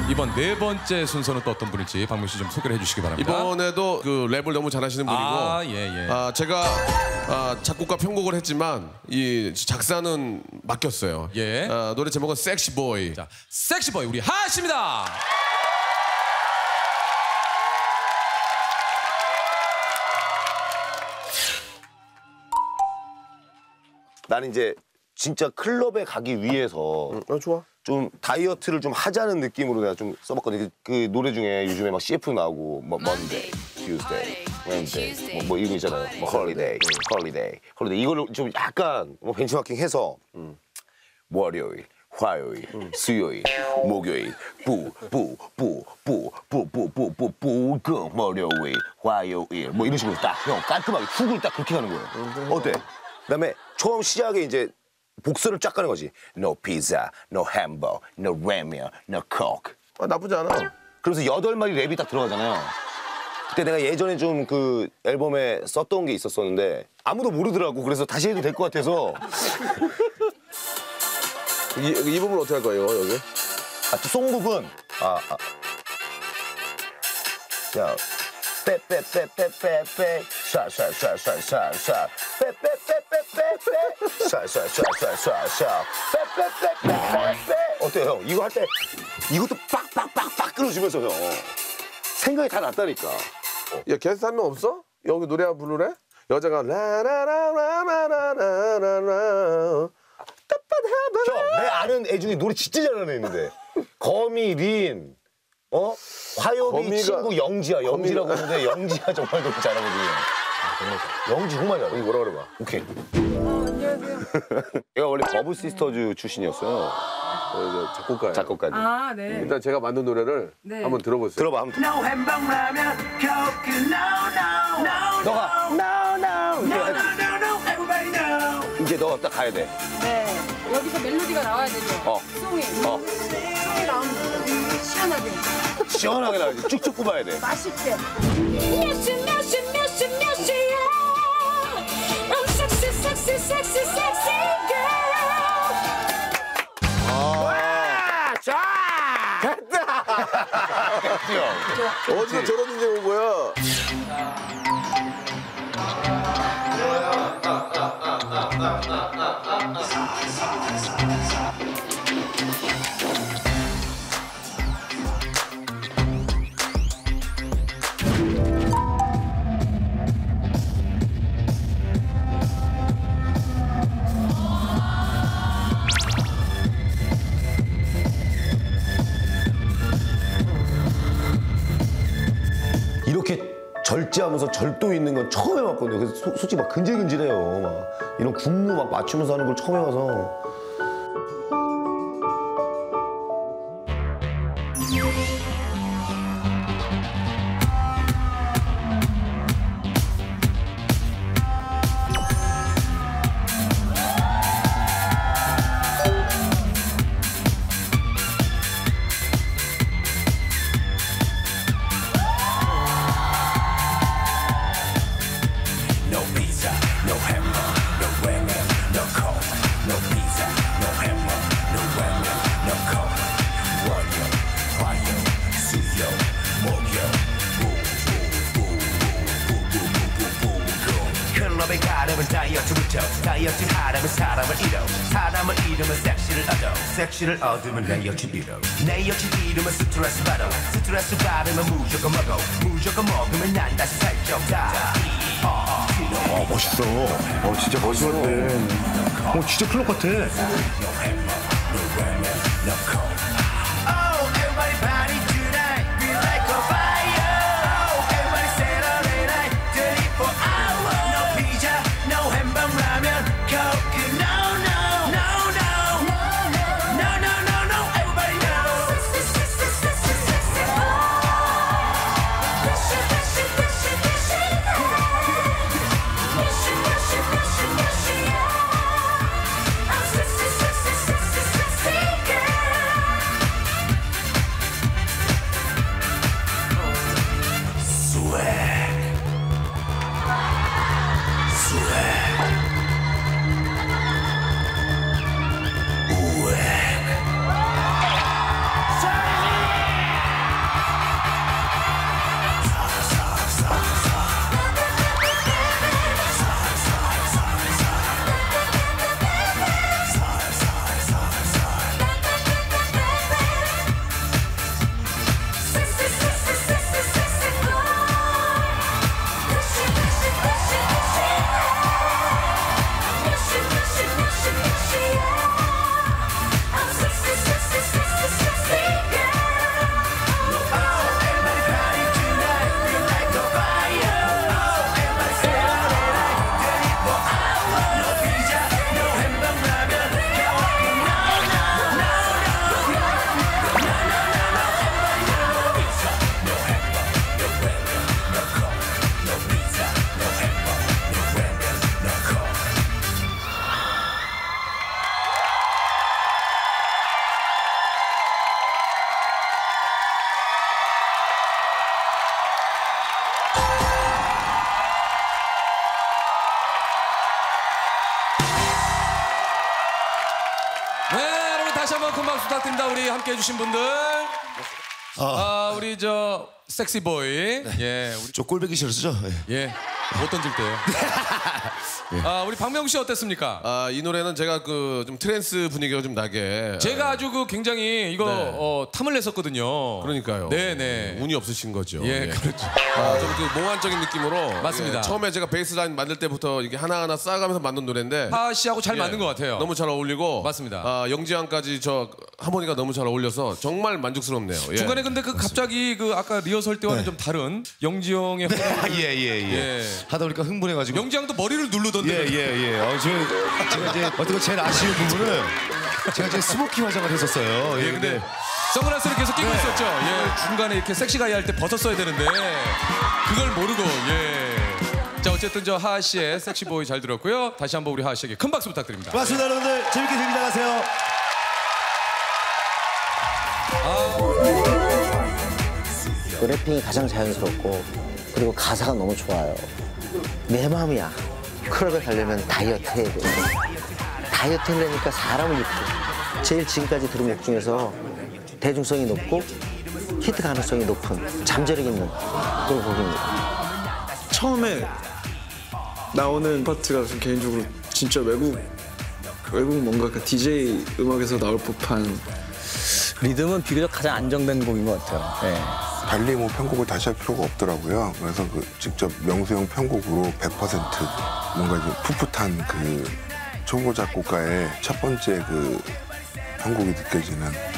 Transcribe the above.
이번 네 번째 순서는 또 어떤 분일지 박명 씨 좀 소개를 해주시기 바랍니다. 이번에도 그 랩을 너무 잘하시는 분이고, 예. 제가 작곡과 편곡을 했지만 이 작사는 맡겼어요. 예. 노래 제목은 섹시 보이. 자, 섹시보이 우리 하하 씨입니다. 나는 이제 진짜 클럽에 가기 위해서 좋아. 좀 다이어트를 좀 하자는 느낌으로 내가 좀 써봤거든. 그 노래 중에 요즘에 막 CF 나오고 뭐 Monday, Tuesday, Wednesday 뭐 이런 거 있잖아요. 뭐 Holiday. 이거를 좀 약간 뭐 벤치마킹해서 월요일, 화요일, 수요일, 목요일, 목요일, 화요일 뭐 이런 식으로 딱 형 깔끔하게 훅을 딱 그렇게 가는 거예요. 어때? 그다음에 처음 시작에 이제 복수를 쫙 가는 거지. No pizza, no hamburger, no ramen, no coke. 나쁘지 않아. 그러면서 8마리 랩이 딱 들어가잖아요. 그때 내가 예전에 좀 그 앨범에 썼던 게 있었었는데 아무도 모르더라고. 그래서 다시 해도 될 것 같아서. 이 부분 어떻게 할 거예요, 여기? 또 송북은 자, 빼빼빼빼빼빼 샤샤샤샤샤샤 빼빼빼빼빼빼 샤샤샤샤샤샤 빼빼빼빼빼 어때요, 형? 이거 할 때 이것도 빡빡빡빡 끊어주면서 형 생각이 다 났다니까. 야, 게스트 한 명 없어? 여기 노래 한 부르래? 여자가 라라라라라라라라. 형, 내 아는 애 중에 노래 진짜 잘하는 애 있는데 거미, 린, 화요비 친구 영지야. 영지라고 하는데 영지가 정말 노래 잘하거든요. 영지 정말 잘해. 뭐라 그래 봐. 오케이. 안녕하세요. 얘가 원래 버블 시스터즈 출신이었어요. 작곡가예요. 작곡가지. 아, 네. 일단 제가 만든 노래를 네. 한번 들어보세요. 들어봐. 한번. No hamburger, Coke, no, 너가 everybody know. 이제 너가 딱 가야 돼. 네. 여기서 멜로디가 나와야 되죠. 송이. 송이 나오면 시원하게. 시원하게 나가지. 쭉쭉 뽑아야 돼. 맛있게. 어디서 저런 인제 온 거야? 이렇게 절제하면서 절도 있는 건 처음 해봤거든요. 그래서 솔직히 막 근질근질해요. 막 이런 군무 막 맞추면서 하는 걸 처음 해봐서. 클럽에 가려면 다이어트부터 다이어트 하려면 사람을 잃어 사람을 잃으면 섹시를 얻으면 내 여친 잃어 내 여친 잃으면 스트레스 받아 스트레스 받으면 무조건 먹으면 난 다시 살쪄 멋있어. 진짜 멋있었네. 진짜 클럽 같아. 부탁드립니다. 우리 함께 해주신 분들. 우리 저 섹시보이. 예, 우리 저 꼴배기 싫었죠? 예, 못 던질 때요. 우리 박명수 씨 어땠습니까? 이 노래는 제가 그 좀 트랜스 분위기가 좀 나게. 제가 아주 그 굉장히 이거 탐을 냈었거든요. 그러니까요. 네네. 운이 없으신 거죠. 예, 그렇죠. 좀 그 몽환적인 느낌으로. 맞습니다. 처음에 제가 베이스 라인 만들 때부터 이게 하나하나 쌓아가면서 만든 노래인데. 하하 씨하고 잘 맞는 것 같아요. 너무 잘 어울리고. 맞습니다. 영지양까지 저 하모니가 너무 잘 어울려서 정말 만족스럽네요. 예. 중간에 근데 그 갑자기 그 아까 리허설 때와는 좀 다른 영지 형의 예. 하다 보니까 흥분해가지고. 영지 형도 머리를 누르던데. 예. 제가 이제 어떻게 제일 아쉬운 부분은 제가 이제 스모키 화장을 했었어요. 예, 근데 선글라스를 계속 끼고 있었죠. 예, 중간에 이렇게 섹시가이 할 때 벗었어야 되는데 그걸 모르고. 예. 자, 어쨌든 저 하하 씨의 섹시보이 잘 들었고요. 다시 한번 우리 하하 씨에게 큰 박수 부탁드립니다. 고맙습니다, 여러분들. 재밌게 즐기다 가세요. 래핑이 가장 자연스럽고 그리고 가사가 너무 좋아요. 내 마음이야. 클럽에 가려면 다이어트 해야 돼. 다이어트 하려니까 사람을 입고 제일 지금까지 들은 곡 중에서 대중성이 높고 히트 가능성이 높은 잠재력 있는 그런 곡입니다. 처음에 나오는 파트가 좀 개인적으로 진짜 외국 뭔가 그 DJ 음악에서 나올 법한 리듬은 비교적 가장 안정된 곡인 것 같아요. 네. 달리 뭐 편곡을 다시 할 필요가 없더라고요. 그래서 그 직접 명수 형 편곡으로 100% 뭔가 이제 풋풋한 그 초보 작곡가의 첫 번째 그 편곡이 느껴지는